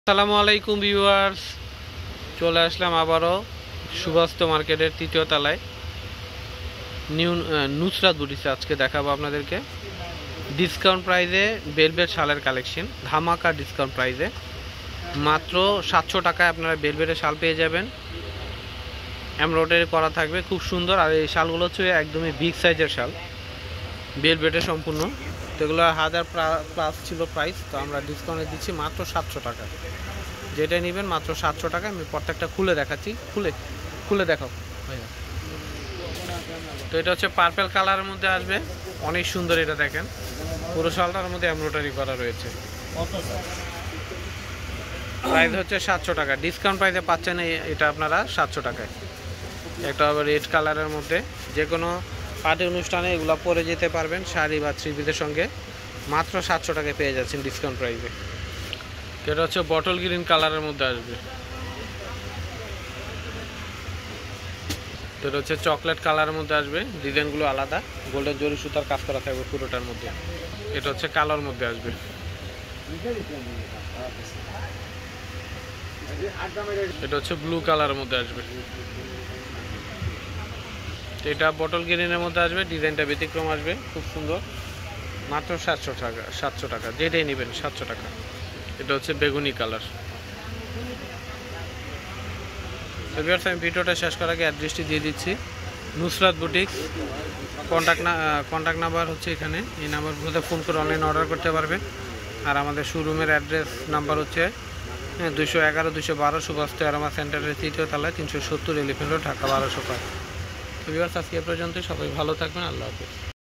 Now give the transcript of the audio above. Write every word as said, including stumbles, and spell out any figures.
আসসালামু আলাইকুম ভিউয়ার্স, চলে আসলাম আবারও সুবাস্ত মার্কেটের তৃতীয় তলায় নিউ নুসরাত বুটিক্সে। আজকে দেখাবো আপনাদেরকে ডিসকাউন্ট প্রাইসে বেলভেট শালের কালেকশন, ধামাকা ডিসকাউন্ট প্রাইসে মাত্র সাতশো টাকায় আপনারা বেলভেটের শাল পেয়ে যাবেন। এমব্রয়ডারি করা থাকবে, খুব সুন্দর। আর এই শালগুলো হচ্ছে একদমই বিগ সাইজের শাল, বেলভেটের সম্পূর্ণ। তো এগুলো হাজার প্লাস ছিল প্রাইস, তো আমরা ডিসকাউন্টে দিচ্ছি মাত্র সাতশো টাকা। যেটাই নেবেন মাত্র সাতশো টাকা। আমি প্রত্যেকটা খুলে দেখাচ্ছি, খুলে খুলে দেখাও ভাইয়া। তো এটা হচ্ছে পার্পেল কালারের মধ্যে আসবে, অনেক সুন্দর। এটা দেখেন, পুরো শালটার মধ্যে এমব্রয়ডারি করা রয়েছে। প্রাইস হচ্ছে সাতশো টাকা, ডিসকাউন্ট প্রাইসে পাচ্ছেন এটা আপনারা সাতশো টাকায়। একটা আবার রেড কালারের মধ্যে, যে কোনো পার্টি অনুষ্ঠানে এগুলো পরে যেতে পারবেন শাড়ি বা থ্রি পিসের সঙ্গে, মাত্র সাতশো টাকায় পেয়ে যাচ্ছেন ডিসকাউন্ট প্রাইসে। এটা হচ্ছে বটল গ্রিন কালারের মধ্যে আসবে। তো এটা হচ্ছে চকলেট কালারের মধ্যে আসবে, ডিজাইনগুলো আলাদা, গোল্ডেন জরি সুতার কাজ করা থাকবে পুরোটার মধ্যে। এটা হচ্ছে কালোর মধ্যে আসবে। এটা হচ্ছে ব্লু কালারের মধ্যে আসবে। এটা বটল গ্রিনের মধ্যে আসবে, ডিজাইনটা ব্যতিক্রম আসবে, খুব সুন্দর। মাত্র সাতশো টাকা, সাতশো টাকা যেটাই নেবেন সাতশো টাকা। এটা হচ্ছে বেগুনি কালার। আমি ভিডিওটা শেষ করার আগে অ্যাড্রেসটি দিয়ে দিচ্ছি, নুসরাত বুটিক্স। কন্ট্যাক্ট না কন্ট্যাক্ট নাম্বার হচ্ছে এখানে, এই নাম্বারগুলোতে ফোন করে অনলাইন অর্ডার করতে পারবেন। আর আমাদের শোরুমের অ্যাড্রেস নাম্বার হচ্ছে দুশো এগারো দুশো বারো সুবাস্ত অ্যারোমা সেন্টারের তৃতীয় তলায়, তিনশো সত্তর এলিফেন্ট রোড, ঢাকা বারোশো পাঁচ। তো ভিউয়ার্স, আজকে এ পর্যন্ত। সবাই ভালো থাকবেন, আল্লাহ হাফেজ।